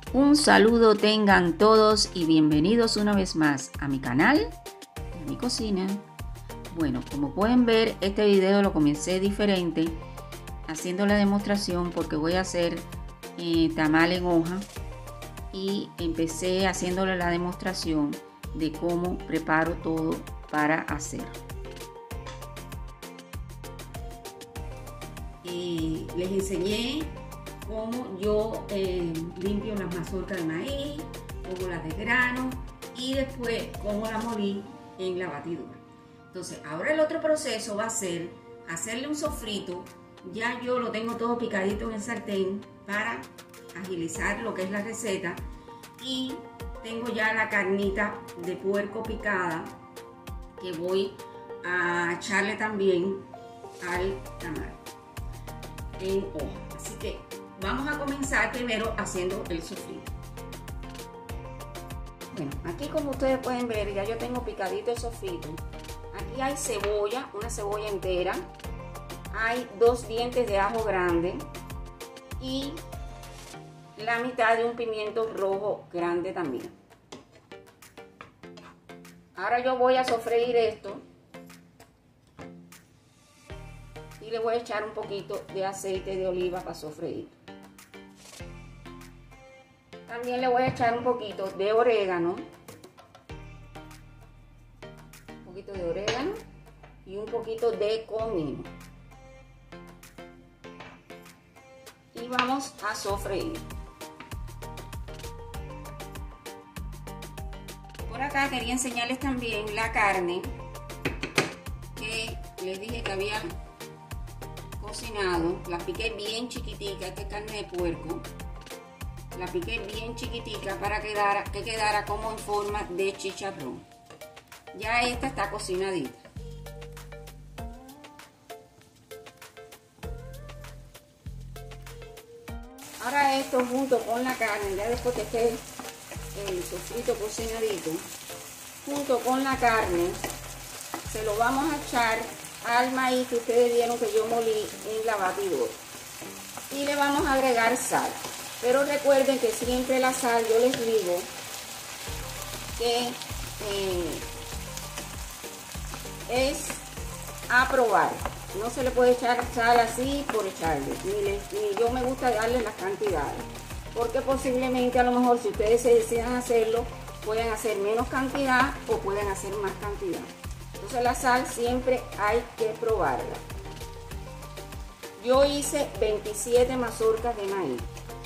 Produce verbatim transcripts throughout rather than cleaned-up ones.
Un saludo tengan todos y bienvenidos una vez más a mi canal, a mi cocina. Bueno, como pueden ver, este video lo comencé diferente, haciendo la demostración porque voy a hacer eh, tamal en hoja, y empecé haciéndole la demostración de cómo preparo todo para hacer. Y les enseñé cómo yo eh, limpio las mazorcas de maíz, cómo las desgrano y después cómo las molí en la batidora. Entonces ahora el otro proceso va a ser hacerle un sofrito. Ya yo lo tengo todo picadito en el sartén para agilizar lo que es la receta, y tengo ya la carnita de puerco picada que voy a echarle también al tamal en hoja. Así que vamos a comenzar primero haciendo el sofrito. Bueno, aquí como ustedes pueden ver, ya yo tengo picadito el sofrito. Aquí hay cebolla, una cebolla entera, hay dos dientes de ajo grande y la mitad de un pimiento rojo grande también. Ahora yo voy a sofreír esto y le voy a echar un poquito de aceite de oliva para sofreír. También le voy a echar un poquito de orégano, un poquito de orégano y un poquito de comino. Y vamos a sofreír. Por acá quería enseñarles también la carne que les dije que había cocinado. La piqué bien chiquitica, esta es carne de puerco. La piqué bien chiquitica para quedara, que quedara como en forma de chicharrón. Ya esta está cocinadita. Ahora esto junto con la carne, ya después que esté el sofrito cocinadito, junto con la carne, se lo vamos a echar al maíz que ustedes vieron que yo molí en la batidora. Y le vamos a agregar sal. Pero recuerden que siempre la sal, yo les digo que eh, es a probar. No se le puede echar sal así por echarle. Ni, le, ni yo me gusta darle las cantidades. Porque posiblemente a lo mejor si ustedes se decidan hacerlo, pueden hacer menos cantidad o pueden hacer más cantidad. Entonces la sal siempre hay que probarla. Yo hice veintisiete mazorcas de maíz.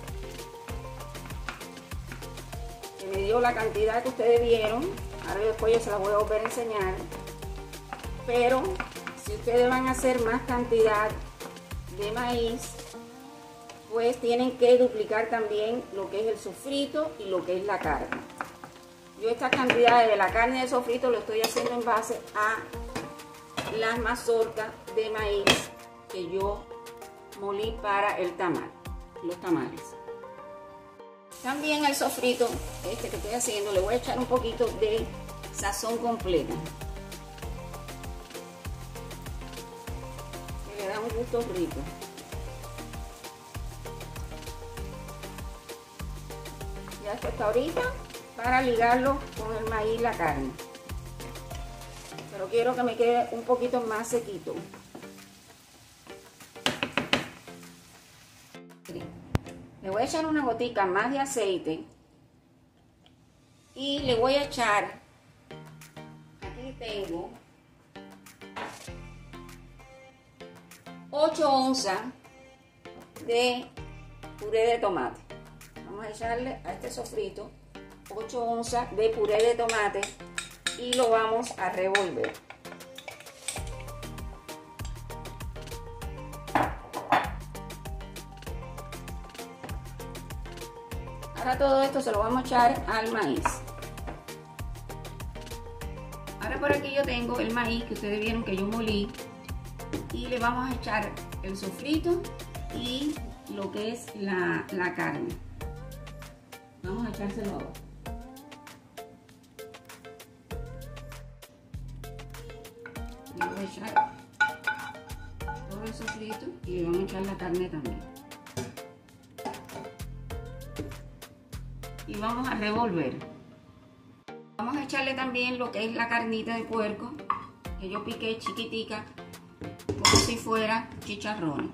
Que me dio la cantidad que ustedes vieron. Ahora después yo se las voy a volver a enseñar. Pero si ustedes van a hacer más cantidad de maíz, pues tienen que duplicar también lo que es el sofrito y lo que es la carne. Yo estas cantidades de la carne de sofrito lo estoy haciendo en base a las mazorcas de maíz que yo molí para el tamal, los tamales. También al sofrito este que estoy haciendo le voy a echar un poquito de sazón completa, que le da un gusto rico. Ya esto está ahorita para ligarlo con el maíz y la carne, pero quiero que me quede un poquito más sequito. Le voy a echar una gotica más de aceite y le voy a echar, aquí tengo ocho onzas de puré de tomate. Vamos a echarle a este sofrito ocho onzas de puré de tomate y lo vamos a revolver. Ahora todo esto se lo vamos a echar al maíz. Ahora por aquí yo tengo el maíz que ustedes vieron que yo molí, y le vamos a echar el sofrito y lo que es la, la carne. Vamos a echárselo ahora. Le voy a echar todo el sofrito y le vamos a echar la carne también. y vamos a revolver. Vamos a echarle también lo que es la carnita de puerco que yo piqué chiquitica como si fuera chicharrones.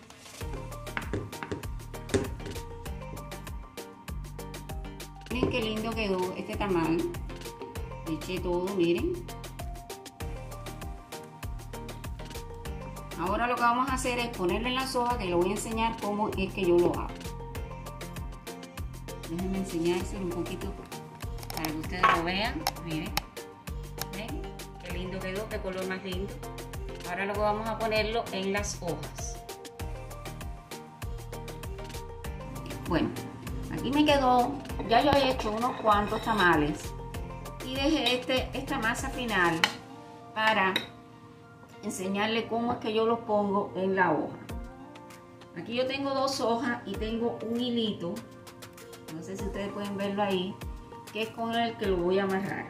Miren qué lindo quedó este tamal. Eché todo, miren. Ahora lo que vamos a hacer es ponerle en la soja, que le voy a enseñar cómo es que yo lo hago. Déjenme enseñárselo un poquito para que ustedes lo vean. Miren, ¿ven? Qué lindo quedó, qué color más lindo. Ahora lo que vamos a ponerlo en las hojas. Bueno, aquí me quedó, ya yo he hecho unos cuantos tamales y dejé este, esta masa final para enseñarle cómo es que yo los pongo en la hoja. Aquí yo tengo dos hojas y tengo un hilito, no sé si ustedes pueden verlo ahí, que es con el que lo voy a amarrar.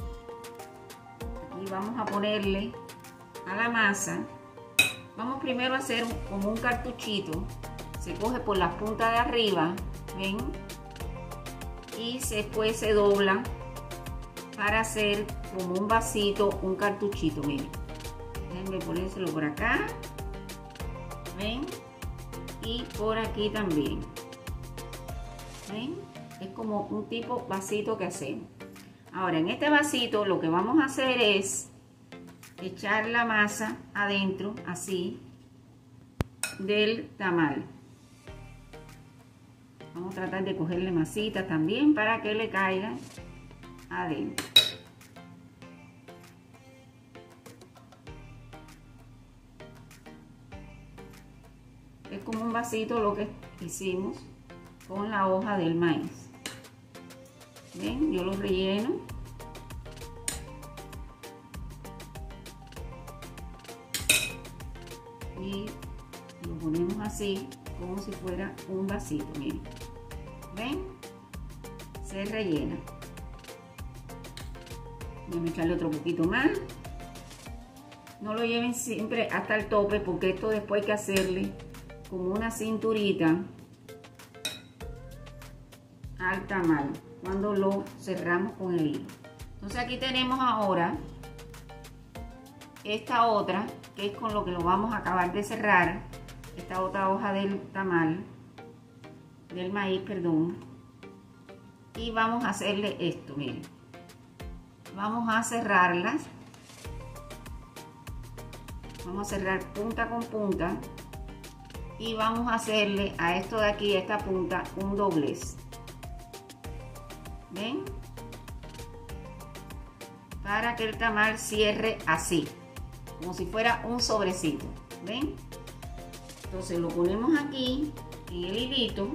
Aquí vamos a ponerle a la masa, vamos primero a hacer como un cartuchito, se coge por las puntas de arriba, ven, y después se dobla para hacer como un vasito, un cartuchito, miren. Déjenme ponérselo por acá, ven, y por aquí también, ven, es como un tipo vasito que hacemos. Ahora en este vasito lo que vamos a hacer es echar la masa adentro, así, del tamal. Vamos a tratar de cogerle masita también para que le caiga adentro. Es como un vasito lo que hicimos con la hoja del maíz. ¿Ven? Yo lo relleno. Y lo ponemos así, como si fuera un vasito, miren. ¿Ven? Se rellena. Voy a echarle otro poquito más. No lo lleven siempre hasta el tope, porque esto después hay que hacerle como una cinturita al tamal cuando lo cerramos con el hilo. Entonces aquí tenemos ahora esta otra, que es con lo que lo vamos a acabar de cerrar, esta otra hoja del tamal, del maíz, perdón, y vamos a hacerle esto, miren, vamos a cerrarlas, vamos a cerrar punta con punta y vamos a hacerle a esto de aquí, a esta punta, un doblez. ¿Ven? Para que el tamal cierre así, como si fuera un sobrecito. ¿Ven? Entonces lo ponemos aquí en el hilito,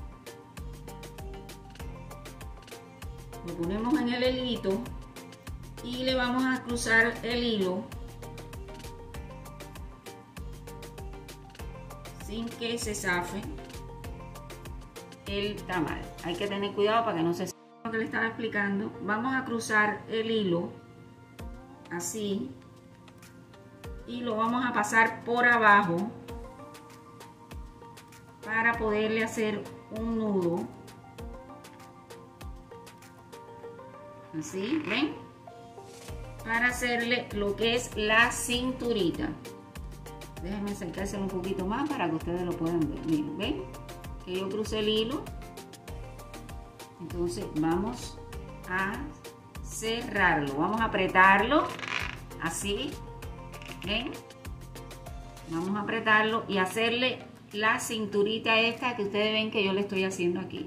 lo ponemos en el hilito y le vamos a cruzar el hilo sin que se zafe el tamal. Hay que tener cuidado para que no se zafe. Lo que le estaba explicando, vamos a cruzar el hilo así y lo vamos a pasar por abajo para poderle hacer un nudo así, ¿ven? Para hacerle lo que es la cinturita. Déjenme acercárselo un poquito más para que ustedes lo puedan ver. Miren, ¿ven? Que yo crucé el hilo. Entonces vamos a cerrarlo. Vamos a apretarlo. Así. ¿Ven? Vamos a apretarlo y hacerle la cinturita esta que ustedes ven que yo le estoy haciendo aquí.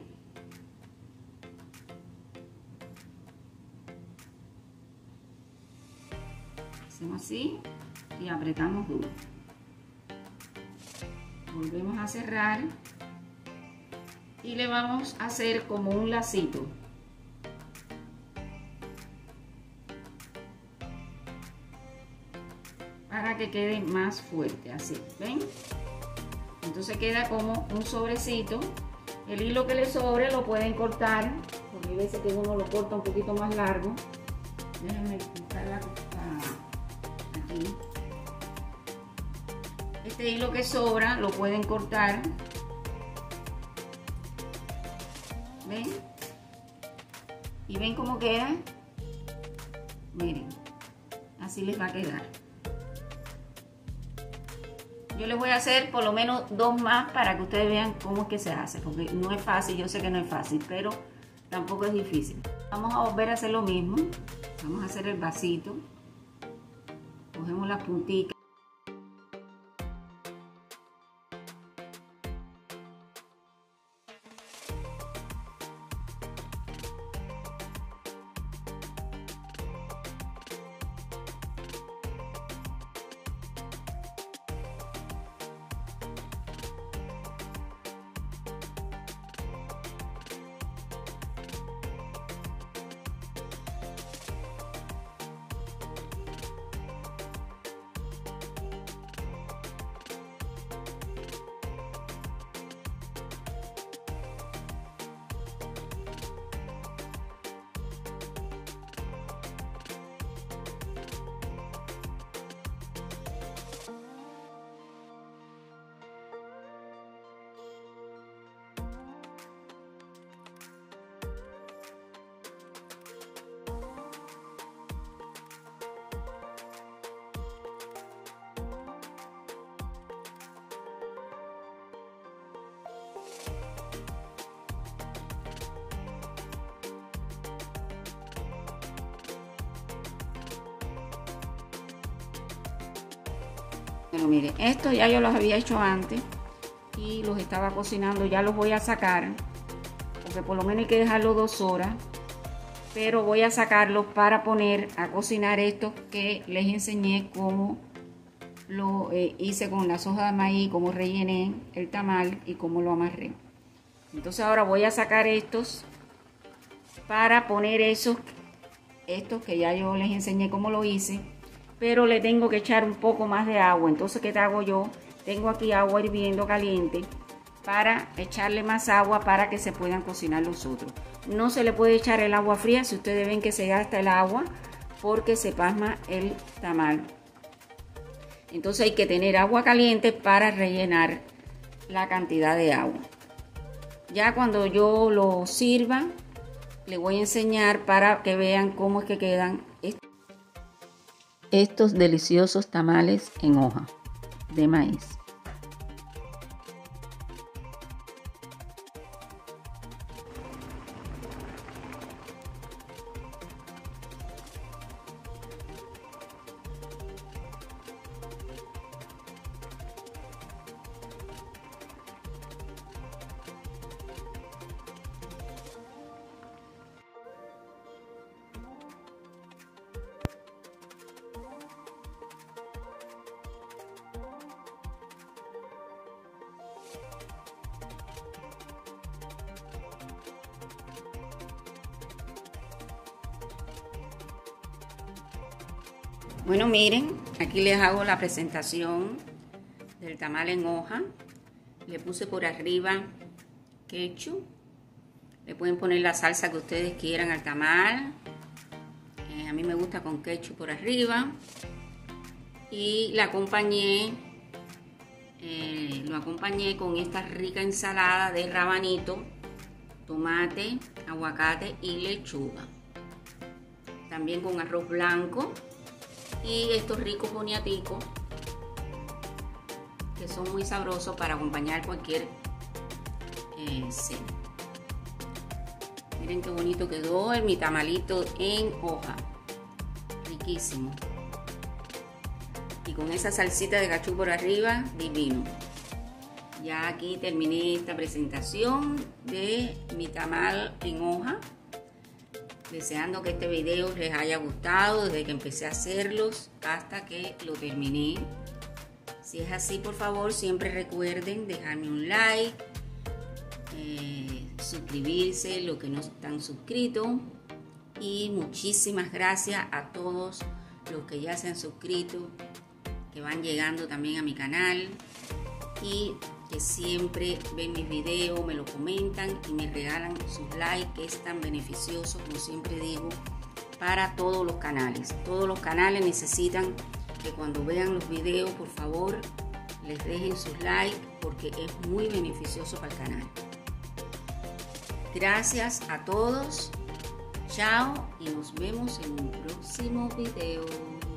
Hacemos así y apretamos duro. Volvemos a cerrar y le vamos a hacer como un lacito. Para que quede más fuerte, así, ¿ven? Entonces queda como un sobrecito. El hilo que le sobre lo pueden cortar, porque hay veces que uno lo corta un poquito más largo. Déjenme buscar la aquí. Este hilo que sobra lo pueden cortar, ¿ven? Y ven cómo queda. Miren, así les va a quedar. Yo les voy a hacer por lo menos dos más para que ustedes vean cómo es que se hace, porque no es fácil, yo sé que no es fácil, pero tampoco es difícil. Vamos a volver a hacer lo mismo. Vamos a hacer el vasito. Cogemos las punticas. Bueno, miren, esto ya yo los había hecho antes y los estaba cocinando. Ya los voy a sacar porque por lo menos hay que dejarlo dos horas, pero voy a sacarlos para poner a cocinar estos que les enseñé cómo lo eh, hice con las hojas de maíz, cómo rellené el tamal y cómo lo amarré. Entonces ahora voy a sacar estos para poner esos estos que ya yo les enseñé cómo lo hice, pero le tengo que echar un poco más de agua. Entonces, ¿qué hago yo? Tengo aquí agua hirviendo caliente para echarle más agua para que se puedan cocinar los otros. No se le puede echar el agua fría si ustedes ven que se gasta el agua, porque se pasma el tamal. Entonces hay que tener agua caliente para rellenar la cantidad de agua. Ya cuando yo lo sirva, les voy a enseñar para que vean cómo es que quedan estos deliciosos tamales en hoja de maíz. Bueno, miren, aquí les hago la presentación del tamal en hoja. Le puse por arriba ketchup. Le pueden poner la salsa que ustedes quieran al tamal. Eh, a mí me gusta con ketchup por arriba. Y la acompañé, eh, lo acompañé con esta rica ensalada de rabanito, tomate, aguacate y lechuga. También con arroz blanco. Y estos ricos boniaticos que son muy sabrosos para acompañar cualquier eh, cena. Miren qué bonito quedó el mi tamalito en hoja, riquísimo, y con esa salsita de cachú por arriba, divino. Ya aquí terminé esta presentación de mi tamal en hoja, deseando que este video les haya gustado desde que empecé a hacerlos hasta que lo terminé. Si es así, por favor, siempre recuerden dejarme un like, eh, suscribirse los que no están suscritos, y muchísimas gracias a todos los que ya se han suscrito, que van llegando también a mi canal y que siempre ven mis videos, me lo comentan y me regalan sus likes, que es tan beneficioso, como siempre digo, para todos los canales. Todos los canales necesitan que cuando vean los videos, por favor, les dejen sus likes, porque es muy beneficioso para el canal. Gracias a todos Chao y nos vemos en un próximo video.